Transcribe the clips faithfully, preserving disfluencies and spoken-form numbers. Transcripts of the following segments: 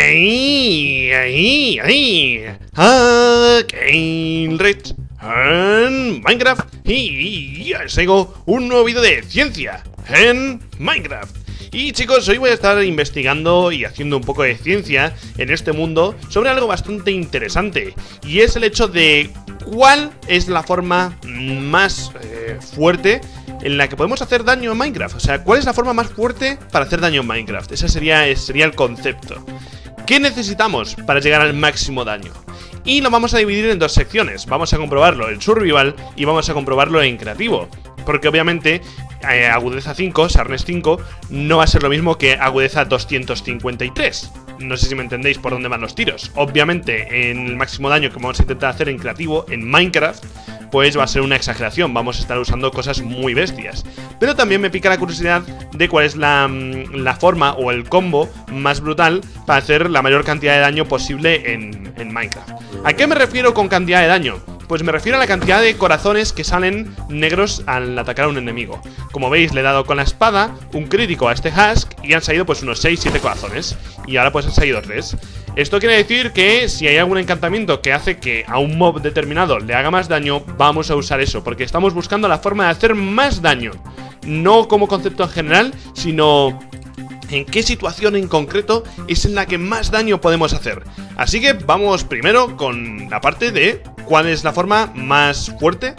ahí, ahí, ahí. Again Rich en Minecraft. Y ya os traigo un nuevo vídeo de ciencia en Minecraft. Y chicos, hoy voy a estar investigando y haciendo un poco de ciencia en este mundo sobre algo bastante interesante. Y es el hecho de cuál es la forma más eh, fuerte en la que podemos hacer daño en Minecraft. O sea, ¿cuál es la forma más fuerte para hacer daño en Minecraft? Ese sería, sería el concepto. ¿Qué necesitamos para llegar al máximo daño? Y lo vamos a dividir en dos secciones. Vamos a comprobarlo en Survival y vamos a comprobarlo en Creativo. Porque obviamente eh, agudeza cinco, Sharpness cinco, no va a ser lo mismo que agudeza doscientos cincuenta y tres. No sé si me entendéis por dónde van los tiros. Obviamente en el máximo daño que vamos a intentar hacer en Creativo, en Minecraft, pues va a ser una exageración, vamos a estar usando cosas muy bestias. Pero también me pica la curiosidad de cuál es la, la forma o el combo más brutal para hacer la mayor cantidad de daño posible en, en Minecraft. ¿A qué me refiero con cantidad de daño? Pues me refiero a la cantidad de corazones que salen negros al atacar a un enemigo. Como veis, le he dado con la espada un crítico a este Husk y han salido pues unos seis siete corazones. Y ahora pues han salido tres. Esto quiere decir que si hay algún encantamiento que hace que a un mob determinado le haga más daño, vamos a usar eso, porque estamos buscando la forma de hacer más daño. No como concepto en general, sino en qué situación en concreto es en la que más daño podemos hacer. Así que vamos primero con la parte de cuál es la forma más fuerte,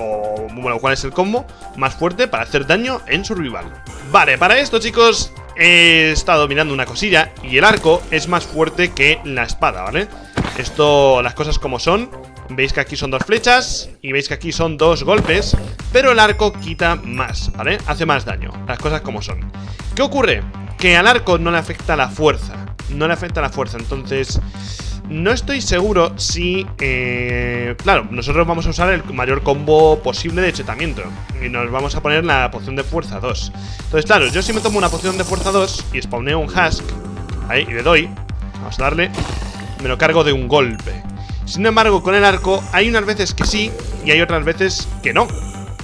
o bueno, cuál es el combo más fuerte para hacer daño en Survival. Vale, para esto chicos, he estado mirando una cosilla y el arco es más fuerte que la espada, ¿vale? Esto, las cosas como son. Veis que aquí son dos flechas y veis que aquí son dos golpes, pero el arco quita más, ¿vale? Hace más daño, las cosas como son. ¿Qué ocurre? Que al arco no le afecta la fuerza, no le afecta la fuerza, entonces no estoy seguro si... Eh, claro, nosotros vamos a usar el mayor combo posible de chetamiento y nos vamos a poner la poción de fuerza dos. Entonces claro, yo si me tomo una poción de fuerza dos y spawneo un Husk, ahí, y le doy, vamos a darle, me lo cargo de un golpe. Sin embargo, con el arco hay unas veces que sí y hay otras veces que no,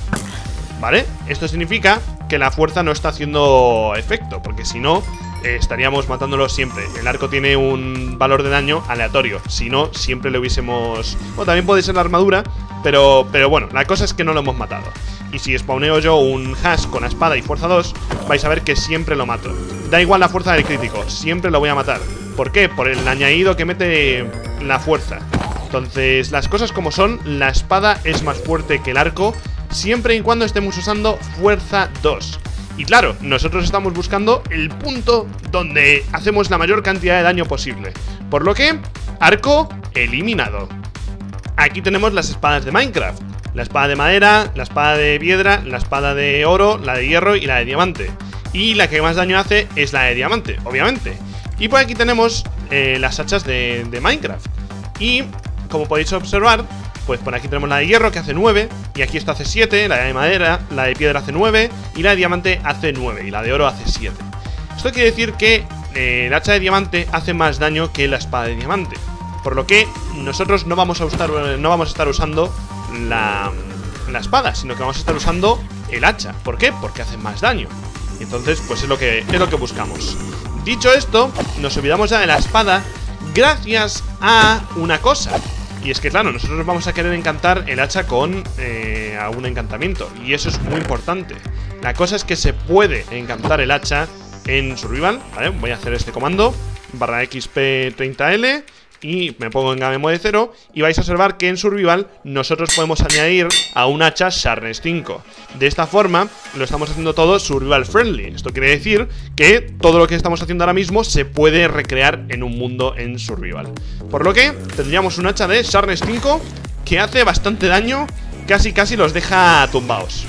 ¿vale? Esto significa que la fuerza no está haciendo efecto, porque si no, eh, estaríamos matándolo siempre. El arco tiene un valor de daño aleatorio, si no, siempre le hubiésemos... Bueno, también puede ser la armadura, pero, pero bueno, la cosa es que no lo hemos matado. Y si spawneo yo un Husk con la espada y fuerza dos, vais a ver que siempre lo mato. Da igual la fuerza del crítico, siempre lo voy a matar. ¿Por qué? Por el añadido que mete la fuerza. Entonces, las cosas como son, la espada es más fuerte que el arco, siempre y cuando estemos usando fuerza dos. Y claro, nosotros estamos buscando el punto donde hacemos la mayor cantidad de daño posible. Por lo que, arco eliminado. Aquí tenemos las espadas de Minecraft. La espada de madera, la espada de piedra, la espada de oro, la de hierro y la de diamante. Y la que más daño hace es la de diamante, obviamente. Y por aquí tenemos eh, las hachas de, de Minecraft. Y como podéis observar, pues por aquí tenemos la de hierro que hace nueve, y aquí esta hace siete, la de madera, la de piedra hace nueve, y la de diamante hace nueve, y la de oro hace siete. Esto quiere decir que eh, el hacha de diamante hace más daño que la espada de diamante, por lo que nosotros no vamos a, usar, no vamos a estar usando la, la espada, sino que vamos a estar usando el hacha. ¿Por qué? Porque hace más daño. Y entonces pues es lo que, es lo que buscamos. Dicho esto, nos olvidamos ya de la espada gracias a una cosa. Y es que claro, nosotros vamos a querer encantar el hacha con eh, algún encantamiento, y eso es muy importante. La cosa es que se puede encantar el hacha en Survival, ¿vale? Voy a hacer este comando, barra X P treinta L, y me pongo en game mode cero, y vais a observar que en Survival nosotros podemos añadir a un hacha Sharpness cinco. De esta forma lo estamos haciendo todo Survival friendly. Esto quiere decir que todo lo que estamos haciendo ahora mismo se puede recrear en un mundo en Survival. Por lo que tendríamos un hacha de Sharpness cinco que hace bastante daño, casi casi los deja tumbados.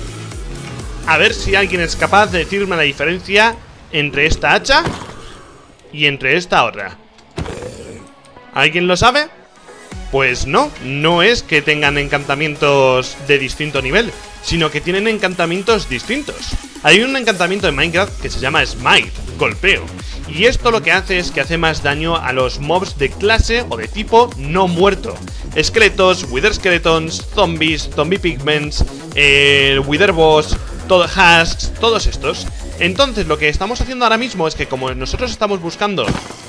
A ver si alguien es capaz de decirme la diferencia entre esta hacha y entre esta otra. ¿Alguien lo sabe? Pues no, no es que tengan encantamientos de distinto nivel, sino que tienen encantamientos distintos. Hay un encantamiento en Minecraft que se llama Smite, golpeo, y esto lo que hace es que hace más daño a los mobs de clase o de tipo no muerto. Esqueletos, Wither Skeletons, zombies, zombie pigments, eh, Wither boss, todo, Husks, todos estos. Entonces lo que estamos haciendo ahora mismo es que como nosotros estamos buscando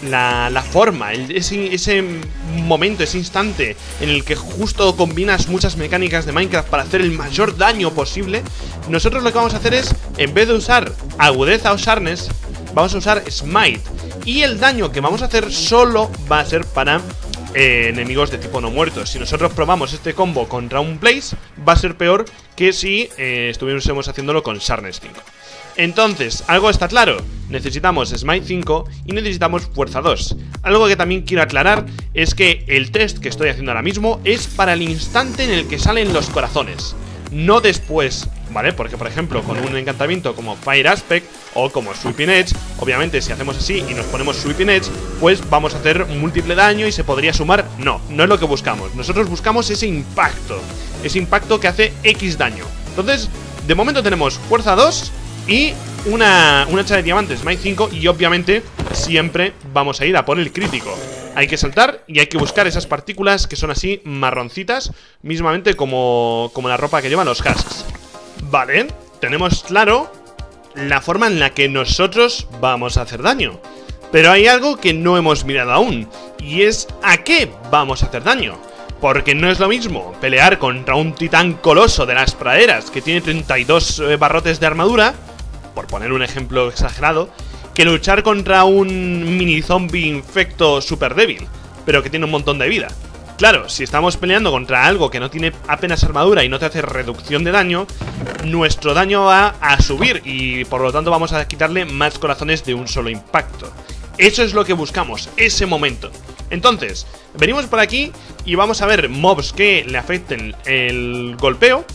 la, la forma, el, ese, ese momento, ese instante en el que justo combinas muchas mecánicas de Minecraft para hacer el mayor daño posible, nosotros lo que vamos a hacer es, en vez de usar agudeza o sharpness, vamos a usar smite. Y el daño que vamos a hacer solo va a ser para eh, enemigos de tipo no muertos. Si nosotros probamos este combo contra un Blaze, va a ser peor que si eh, estuviésemos haciéndolo con sharpness cinco. Entonces, algo está claro, necesitamos Smite cinco y necesitamos Fuerza dos. Algo que también quiero aclarar es que el test que estoy haciendo ahora mismo es para el instante en el que salen los corazones, no después, ¿vale? Porque, por ejemplo, con un encantamiento como Fire Aspect o como Sweeping Edge, obviamente si hacemos así y nos ponemos Sweeping Edge, pues vamos a hacer múltiple daño y se podría sumar. No, no es lo que buscamos. Nosotros buscamos ese impacto, ese impacto que hace X daño. Entonces, de momento tenemos Fuerza dos y una, una hacha de diamantes Smite cinco. Y obviamente siempre vamos a ir a por el crítico. Hay que saltar y hay que buscar esas partículas que son así marroncitas, mismamente como, como la ropa que llevan los husks. Vale, tenemos claro la forma en la que nosotros vamos a hacer daño. Pero hay algo que no hemos mirado aún, y es a qué vamos a hacer daño. Porque no es lo mismo pelear contra un titán coloso de las praderas que tiene treinta y dos eh, barrotes de armadura, por poner un ejemplo exagerado, que luchar contra un mini zombie infecto super débil, pero que tiene un montón de vida. Claro, si estamos peleando contra algo que no tiene apenas armadura y no te hace reducción de daño, nuestro daño va a subir y por lo tanto vamos a quitarle más corazones de un solo impacto. Eso es lo que buscamos, ese momento. Entonces, venimos por aquí y vamos a ver mobs que le afecten el golpeo,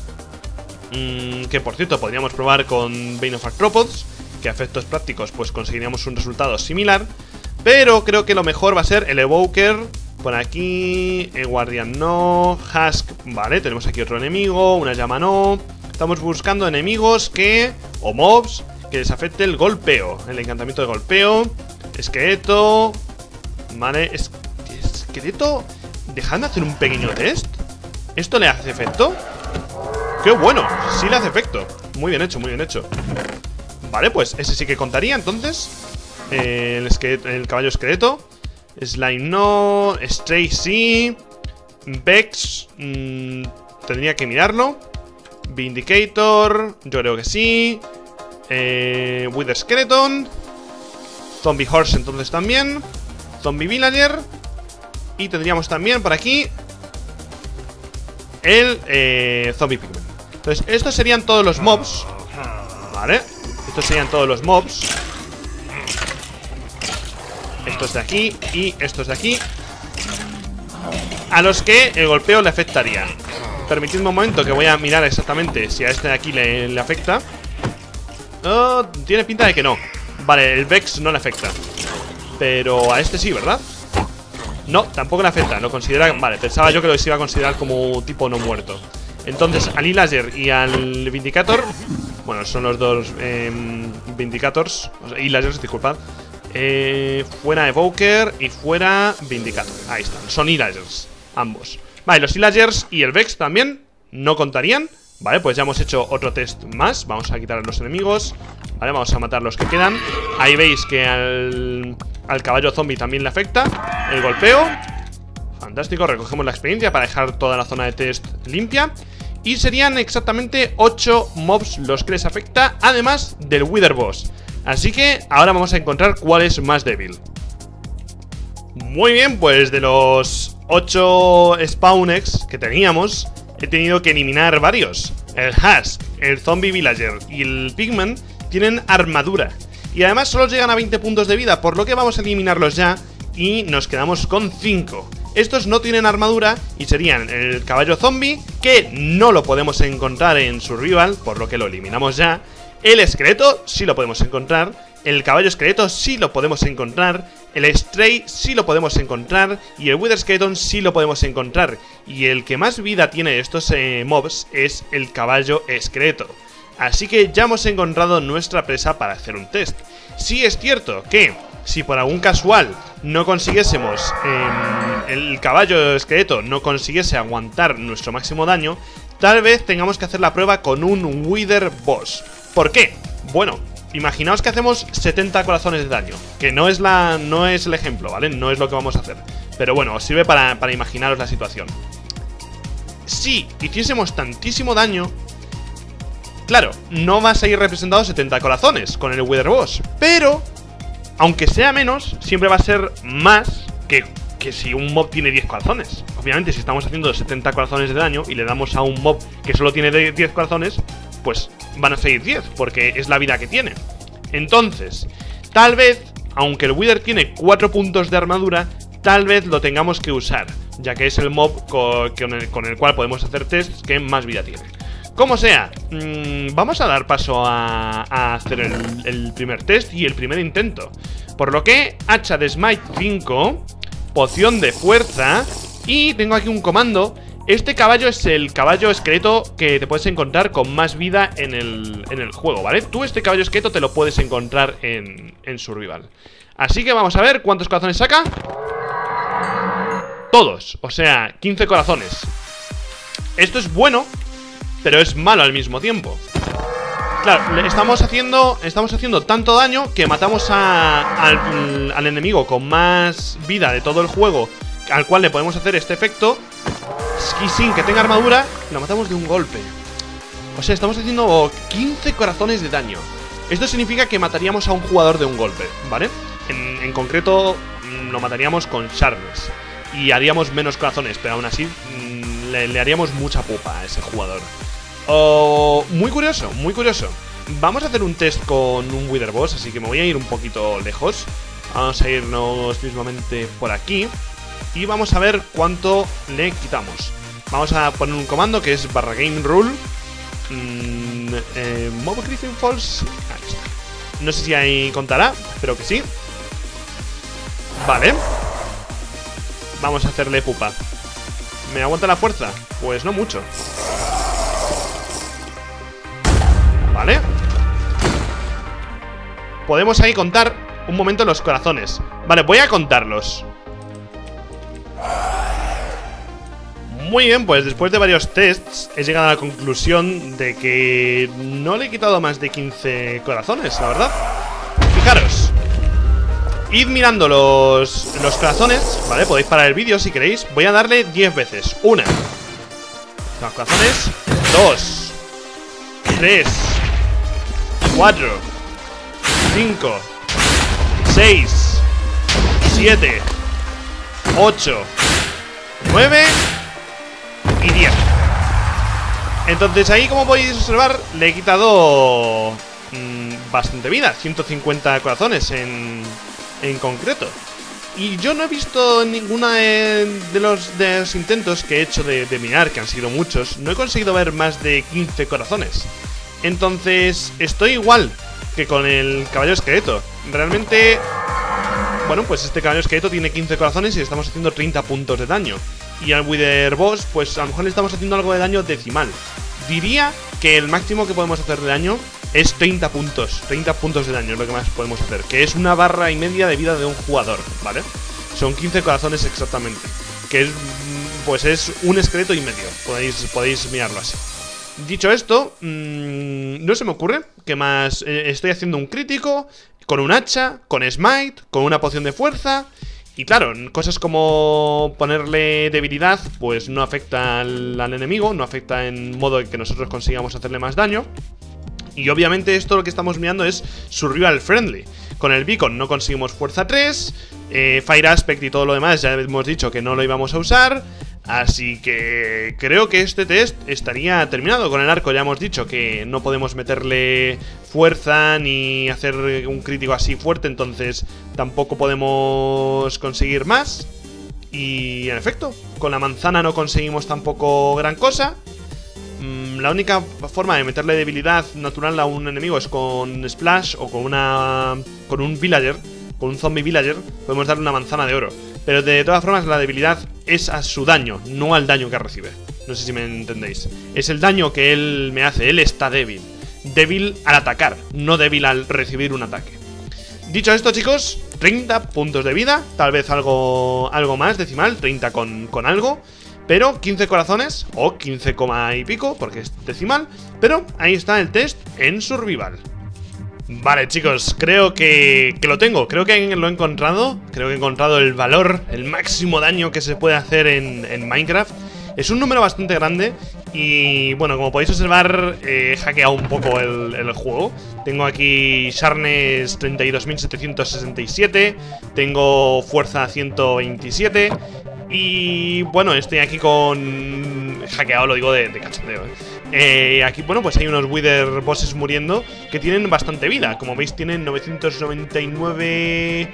mmm, que por cierto podríamos probar con Bane of Arthropods, que a efectos prácticos pues conseguiríamos un resultado similar. Pero creo que lo mejor va a ser el Evoker. Por aquí, el Guardian no, Husk, vale, tenemos aquí otro enemigo, una llama no. Estamos buscando enemigos que, o mobs, que les afecte el golpeo, el encantamiento de golpeo. Esqueleto, vale, es, esqueleto, dejadme hacer un pequeño test. ¿Esto le hace efecto? ¡Qué bueno! Sí le hace efecto. Muy bien hecho, muy bien hecho. Vale, pues ese sí que contaría entonces. eh, el, esqueleto, el caballo esqueleto. Slime no. Stray sí. Vex mmm, tendría que mirarlo. Vindicator, yo creo que sí. eh, Wither Skeleton. Zombie Horse entonces también. Zombie Villager. Y tendríamos también por aquí el eh, Zombie Pigman. Entonces estos serían todos los mobs. Vale, estos serían todos los mobs. Estos de aquí y estos de aquí, a los que el golpeo le afectaría. Permitidme un momento que voy a mirar exactamente si a este de aquí le, le afecta. Oh, tiene pinta de que no. Vale, el Vex no le afecta, pero a este sí, ¿verdad? No, tampoco le afecta, lo considera... Vale, pensaba yo que lo iba a considerar como tipo no muerto. Entonces, al Illager y al Vindicator, bueno, son los dos eh, Vindicators, o sea, Illagers, disculpad. Eh, fuera Evoker y fuera Vindicator. Ahí están, son Illagers, ambos. Vale, los Illagers y el Vex también no contarían. Vale, pues ya hemos hecho otro test más. Vamos a quitar a los enemigos. Vale, vamos a matar los que quedan. Ahí veis que al, al caballo zombie también le afecta el golpeo. Fantástico, recogemos la experiencia para dejar toda la zona de test limpia. Y serían exactamente ocho mobs los que les afecta, además del Wither Boss. Así que ahora vamos a encontrar cuál es más débil. Muy bien, pues de los ocho Spawnex que teníamos, he tenido que eliminar varios. El Husk, el Zombie Villager y el Pigman tienen armadura y además solo llegan a veinte puntos de vida, por lo que vamos a eliminarlos ya y nos quedamos con cinco. Estos no tienen armadura y serían el caballo zombie, que no lo podemos encontrar en Survival, por lo que lo eliminamos ya. El esqueleto sí lo podemos encontrar. El caballo esqueleto sí lo podemos encontrar. El Stray sí lo podemos encontrar. Y el Wither Skeleton sí lo podemos encontrar. Y el que más vida tiene de estos eh, mobs es el caballo esqueleto. Así que ya hemos encontrado nuestra presa para hacer un test. Sí es cierto que si por algún casual no consiguiésemos, eh, el caballo esqueleto no consiguiese aguantar nuestro máximo daño, tal vez tengamos que hacer la prueba con un Wither Boss. ¿Por qué? Bueno, imaginaos que hacemos setenta corazones de daño, que no es, la, no es el ejemplo, ¿vale? No es lo que vamos a hacer. Pero bueno, os sirve para, para imaginaros la situación. Si hiciésemos tantísimo daño, claro, no va a seguir representado setenta corazones con el Wither Boss, pero aunque sea menos, siempre va a ser más que, que si un mob tiene diez corazones. Obviamente, si estamos haciendo setenta corazones de daño y le damos a un mob que solo tiene diez corazones, pues van a seguir diez, porque es la vida que tiene. Entonces, tal vez, aunque el Wither tiene cuatro puntos de armadura, tal vez lo tengamos que usar, ya que es el mob con el, con el cual podemos hacer tests que más vida tiene. Como sea, mmm, vamos a dar paso a, a hacer el, el primer test y el primer intento. Por lo que, hacha de Smite cinco, poción de fuerza, y tengo aquí un comando. Este caballo es el caballo esqueleto que te puedes encontrar con más vida en el, en el juego, ¿vale? Tú este caballo esqueleto te lo puedes encontrar en, en Survival. Así que vamos a ver cuántos corazones saca. Todos, o sea, quince corazones. Esto es bueno, pero es malo al mismo tiempo. Claro, estamos haciendo, estamos haciendo tanto daño que matamos a, al, al enemigo con más vida de todo el juego, al cual le podemos hacer este efecto, y sin que tenga armadura, lo matamos de un golpe. O sea, estamos haciendo quince corazones de daño. Esto significa que mataríamos a un jugador de un golpe, ¿vale? En, en concreto, lo mataríamos con Sharpness y haríamos menos corazones, pero aún así mmm, le, le haríamos mucha pupa a ese jugador. Oh, muy curioso, muy curioso. Vamos a hacer un test con un Wither Boss, así que me voy a ir un poquito lejos. Vamos a irnos mismamente por aquí y vamos a ver cuánto le quitamos. Vamos a poner un comando que es barra game rule. mm, eh, Mob Griffin Falls. Ahí está. No sé si ahí contará, pero que sí. Vale. Vamos a hacerle pupa. ¿Me aguanta la fuerza? Pues no mucho. Vale. Podemos ahí contar un momento los corazones. Vale, voy a contarlos. Muy bien, pues después de varios tests he llegado a la conclusión de que no le he quitado más de quince corazones, la verdad. Fijaros. Id mirando los, los corazones, ¿vale? Podéis parar el vídeo si queréis. Voy a darle diez veces. Una. Los corazones. Dos. Tres. Cuatro. Cinco. Seis. Siete. Ocho. Nueve. Y diez. Entonces ahí, como podéis observar, le he quitado mmm, bastante vida. ciento cincuenta corazones en... en concreto. Y yo no he visto ninguna de, de, los, de los intentos que he hecho de, de minar, que han sido muchos. No he conseguido ver más de quince corazones. Entonces estoy igual que con el caballo esqueleto. Realmente, bueno, pues este caballo esqueleto tiene quince corazones y estamos haciendo treinta puntos de daño. Y al Wither Boss, pues a lo mejor le estamos haciendo algo de daño decimal. Diría que el máximo que podemos hacer de daño es treinta puntos, treinta puntos de daño es lo que más podemos hacer, que es una barra y media de vida de un jugador, ¿vale? Son quince corazones exactamente, que es, pues es un esqueleto y medio, podéis, podéis mirarlo así. Dicho esto, mmm, no se me ocurre que más. eh, Estoy haciendo un crítico, con un hacha, con smite, con una poción de fuerza. Y claro, cosas como ponerle debilidad, pues no afecta al, al enemigo, no afecta en modo que nosotros consigamos hacerle más daño. Y obviamente esto lo que estamos mirando es survival friendly. Con el beacon no conseguimos fuerza tres, eh, fire aspect y todo lo demás ya hemos dicho que no lo íbamos a usar. Así que creo que este test estaría terminado. Con el arco ya hemos dicho que no podemos meterle fuerza ni hacer un crítico así fuerte, entonces tampoco podemos conseguir más. Y en efecto, con la manzana no conseguimos tampoco gran cosa. La única forma de meterle debilidad natural a un enemigo es con Splash o con una con un villager, con un zombie villager, podemos darle una manzana de oro. Pero de todas formas la debilidad es a su daño, no al daño que recibe. No sé si me entendéis. Es el daño que él me hace, él está débil. Débil al atacar, no débil al recibir un ataque. Dicho esto, chicos, treinta puntos de vida, tal vez algo, algo más decimal, treinta con, con algo. Pero quince corazones, o quince, y pico, porque es decimal. Pero ahí está el test en survival. Vale, chicos, creo que, que lo tengo. Creo que lo he encontrado. Creo que he encontrado el valor, el máximo daño que se puede hacer en, en Minecraft. Es un número bastante grande. Y bueno, como podéis observar, he hackeado un poco el, el juego. Tengo aquí Sharpness treinta y dos mil setecientos sesenta y siete. Tengo fuerza ciento veintisiete. Y bueno, estoy aquí con... hackeado, lo digo de, de cachondeo, ¿eh? Eh, aquí, bueno, pues hay unos Wither bosses muriendo que tienen bastante vida. Como veis, tienen novecientos noventa y nueve...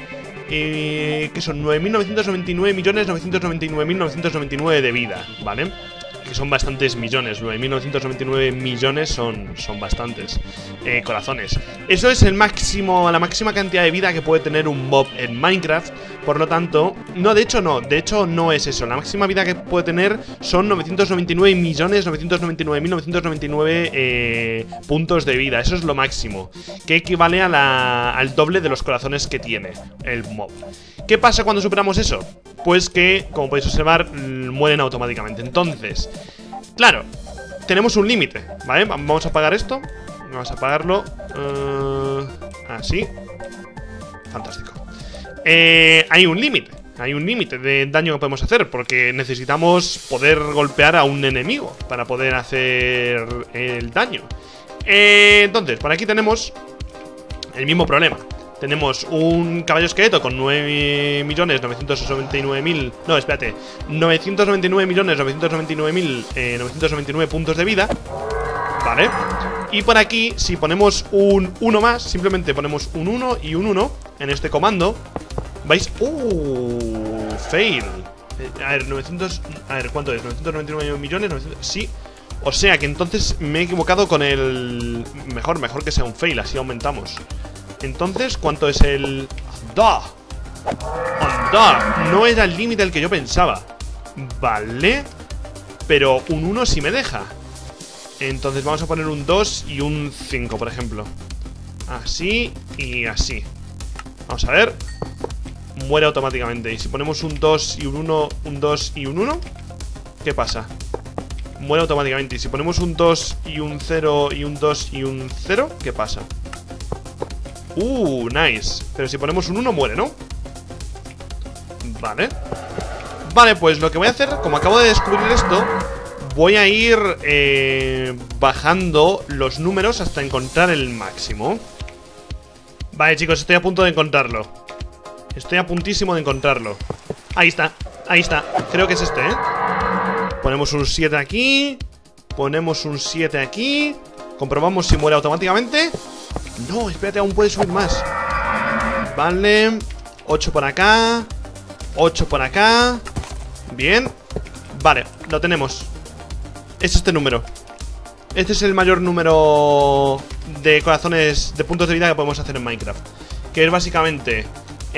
Eh, ¿Qué son? nueve mil novecientos noventa y nueve millones novecientos noventa y nueve mil novecientos noventa y nueve de vida, ¿vale? Que son bastantes millones. nueve mil novecientos noventa y nueve millones son, son bastantes eh, corazones. Eso es el máximo, la máxima cantidad de vida que puede tener un mob en Minecraft. Por lo tanto, no, de hecho no, de hecho no es eso. La máxima vida que puede tener son novecientos noventa y nueve millones novecientos noventa y nueve mil novecientos noventa y nueve eh, puntos de vida. Eso es lo máximo, que equivale a la, al doble de los corazones que tiene el mob. ¿Qué pasa cuando superamos eso? Pues que, como podéis observar, mueren automáticamente. Entonces, claro, tenemos un límite, ¿vale? Vamos a apagar esto. Vamos a apagarlo uh, así. Fantástico. eh, Hay un límite. Hay un límite de daño que podemos hacer, porque necesitamos poder golpear a un enemigo para poder hacer el daño. eh, Entonces, por aquí tenemos el mismo problema. Tenemos un caballo esqueleto con nueve millones novecientos noventa y nueve mil... No, espérate, novecientos noventa y nueve millones novecientos noventa y nueve mil novecientos noventa y nueve puntos de vida. Vale. Y por aquí, si ponemos un uno más, simplemente ponemos un uno y un uno en este comando, ¿veis? ¡Uh! Fail. eh, A ver, novecientos... A ver, ¿cuánto es? novecientos noventa y nueve millones novecientos... Sí. O sea que entonces me he equivocado con el... Mejor, mejor que sea un fail, así aumentamos. Entonces, ¿cuánto es el...? ¡Da! ¡Anda! No era el límite el que yo pensaba. Vale. Pero un uno sí me deja. Entonces vamos a poner un dos y un cinco, por ejemplo. Así y así. Vamos a ver. Muere automáticamente. Y si ponemos un dos y un uno, un dos y un uno, ¿qué pasa? Muere automáticamente. Y si ponemos un dos y un cero y un dos y un cero, ¿qué pasa? Uh, nice. Pero si ponemos un uno muere, ¿no? Vale. Vale, pues lo que voy a hacer, como acabo de descubrir esto, voy a ir eh, bajando los números hasta encontrar el máximo. Vale, chicos, estoy a punto de encontrarlo. Estoy a puntísimo de encontrarlo. Ahí está, ahí está. Creo que es este, ¿eh? Ponemos un siete aquí. Ponemos un siete aquí. Comprobamos si muere automáticamente. No, espérate, aún puede subir más. Vale, ocho por acá, ocho por acá. Bien. Vale, lo tenemos. Es este número. Este es el mayor número de corazones, de puntos de vida que podemos hacer en Minecraft, que es básicamente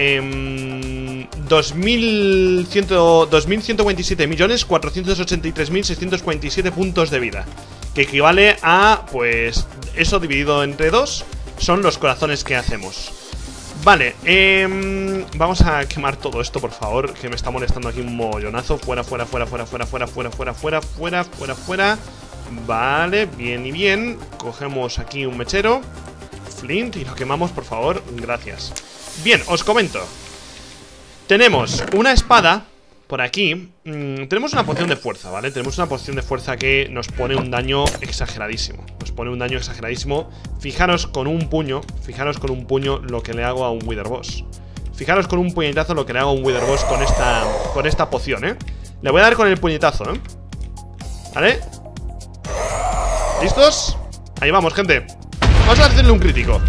eh, dos mil ciento cuarenta y siete millones cuatrocientos ochenta y tres mil seiscientos cuarenta y siete puntos de vida, que equivale a, pues, eso dividido entre dos. Son los corazones que hacemos. Vale, eh, vamos a quemar todo esto, por favor, que me está molestando aquí un mollonazo. Fuera, fuera, fuera, fuera, fuera, fuera, fuera, fuera, fuera, fuera, fuera, fuera. Vale, bien y bien. Cogemos aquí un mechero flint y lo quemamos, por favor, gracias. Bien, os comento. Tenemos una espada por aquí. mm, Tenemos una poción de fuerza, ¿vale? Tenemos una poción de fuerza que nos pone un daño exageradísimo. Nos pone un daño exageradísimo. Fijaros con un puño, fijaros con un puño lo que le hago a un Wither Boss. Fijaros con un puñetazo lo que le hago a un Wither Boss con esta, con esta poción, ¿eh? Le voy a dar con el puñetazo, ¿eh? ¿Vale? ¿Listos? Ahí vamos, gente. Vamos a hacerle un crítico.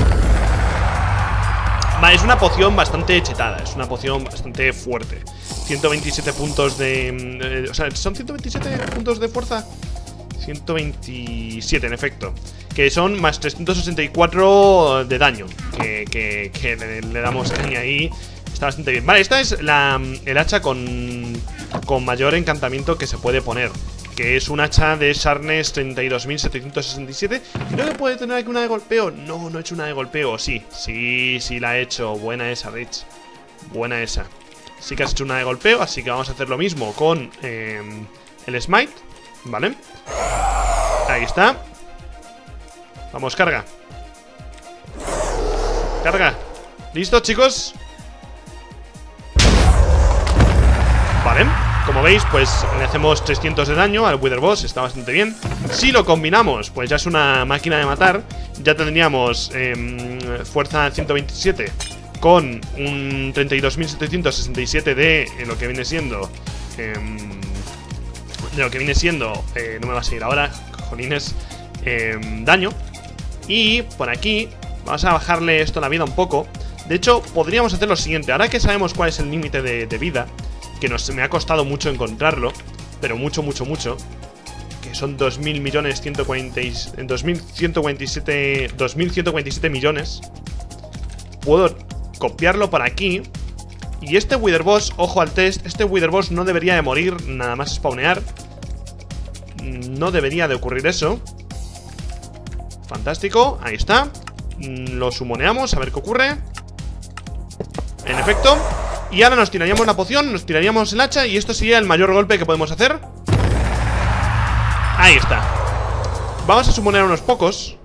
Vale, es una poción bastante chetada. Es una poción bastante fuerte. ciento veintisiete puntos de... Eh, o sea, ¿son ciento veintisiete puntos de fuerza? ciento veintisiete, en efecto. Que son más trescientos sesenta y cuatro de daño. Que, que, que le, le damos caña ahí. Está bastante bien. Vale, esta es la, el hacha con, con mayor encantamiento que se puede poner, que es un hacha de Sharpness treinta y dos mil setecientos sesenta y siete. Creo que puede tener aquí una de golpeo. No, no he hecho una de golpeo. Sí, sí, sí la he hecho. Buena esa, Rich. Buena esa. Sí que has hecho una de golpeo, así que vamos a hacer lo mismo con eh, el Smite. Vale. Ahí está. Vamos, carga. carga. ¿Listo, chicos? Vale, como veis, pues le hacemos trescientos de daño al Wither Boss, está bastante bien. Si lo combinamos, pues ya es una máquina de matar. Ya tendríamos eh, fuerza ciento veintisiete con un treinta y dos mil setecientos sesenta y siete de eh, lo que viene siendo eh, de lo que viene siendo eh, no me va a seguir ahora, jolines, eh, daño. Y por aquí vamos a bajarle esto la vida un poco. De hecho, podríamos hacer lo siguiente. Ahora que sabemos cuál es el límite de, de vida, que nos, me ha costado mucho encontrarlo, pero mucho, mucho, mucho, que son dos mil millones ciento cuarenta y siete, dos mil ciento cuarenta y siete, dos mil ciento cuarenta y siete millones. Puedo copiarlo por aquí. Y este Wither Boss, ojo al test, este Wither Boss no debería de morir nada más spawnear. No debería de ocurrir eso. Fantástico, ahí está. Lo sumoneamos, a ver qué ocurre. En efecto. Y ahora nos tiraríamos la poción, nos tiraríamos el hacha, y esto sería el mayor golpe que podemos hacer. Ahí está. Vamos a sumoner unos pocos.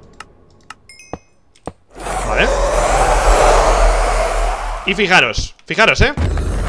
Vale. Y fijaros, fijaros, eh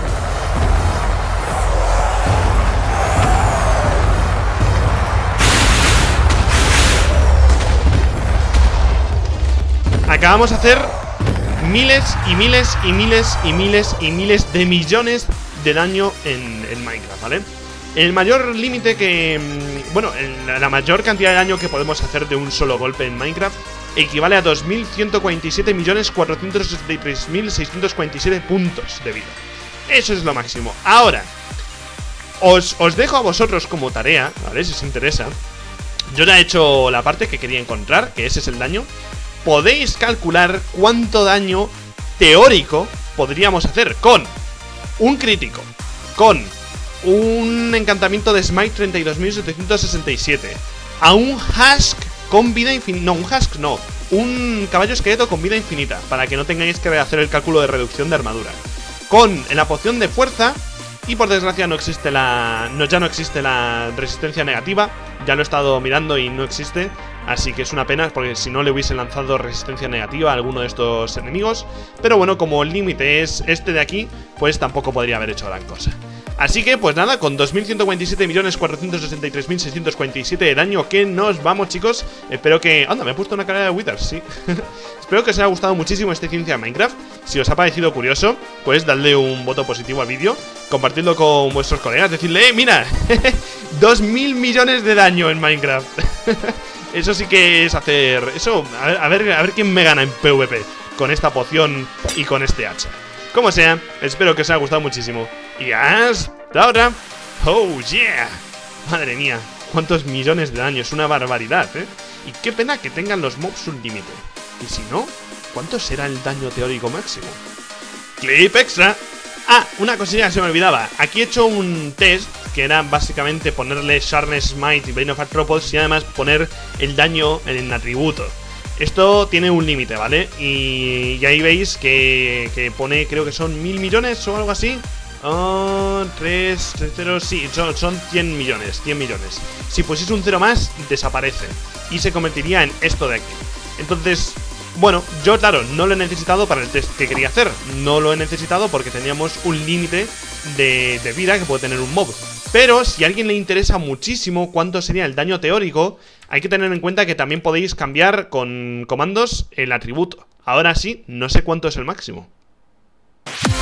acabamos de hacer miles y miles y miles y miles y miles de millones de daño en, en Minecraft, ¿vale? El mayor límite que... Bueno, el, la mayor cantidad de daño que podemos hacer de un solo golpe en Minecraft equivale a dos mil ciento cuarenta y siete millones cuatrocientos sesenta y tres mil seiscientos cuarenta y siete puntos de vida. Eso es lo máximo. Ahora, os, os dejo a vosotros como tarea, ¿vale? Si os interesa. Yo ya he hecho la parte que quería encontrar, que ese es el daño. Podéis calcular cuánto daño teórico podríamos hacer con un crítico, con un encantamiento de Smite treinta y dos mil setecientos sesenta y siete, a un Husk con vida infinita. No, un Husk no, un caballo esqueleto con vida infinita, para que no tengáis que hacer el cálculo de reducción de armadura, con la poción de fuerza. Y por desgracia no existe la... No, ya no existe la resistencia negativa. Ya lo he estado mirando y no existe. Así que es una pena, porque si no le hubiesen lanzado resistencia negativa a alguno de estos enemigos. Pero bueno, como el límite es este de aquí, pues tampoco podría haber hecho gran cosa. Así que pues nada, con dos mil ciento cuarenta y siete millones cuatrocientos sesenta y tres mil seiscientos cuarenta y siete de daño, que nos vamos, chicos. Espero que... Anda, me he puesto una cara de Withers, sí. Espero que os haya gustado muchísimo este Ciencia de Minecraft. Si os ha parecido curioso, pues dadle un voto positivo al vídeo, compartidlo con vuestros colegas, decirle, eh, mira, dos mil millones de daño en Minecraft. Eso sí que es hacer... Eso, a ver, a ver, a ver quién me gana en PvP con esta poción y con este hacha. Como sea, espero que os haya gustado muchísimo. Y hasta ahora. Oh yeah. Madre mía, cuántos millones de daño, es una barbaridad, ¿eh? Y qué pena que tengan los mobs un límite. Y si no, ¿cuánto será el daño teórico máximo? Clip extra. Ah, una cosilla que se me olvidaba. Aquí he hecho un test que era básicamente ponerle Sharpness, Smite y Bane of Arthropods, y además poner el daño en el atributo. Esto tiene un límite, ¿vale? Y, y ahí veis que, que pone, creo que son mil millones o algo así. Oh, tres, tres ceros, sí, son, son cien millones, cien millones. Si pusiese un cero más, desaparece y se convertiría en esto de aquí. Entonces, bueno, yo claro, no lo he necesitado para el test que quería hacer. No lo he necesitado porque teníamos un límite de, de vida que puede tener un mob. Pero si a alguien le interesa muchísimo cuánto sería el daño teórico, hay que tener en cuenta que también podéis cambiar con comandos el atributo. Ahora sí, no sé cuánto es el máximo.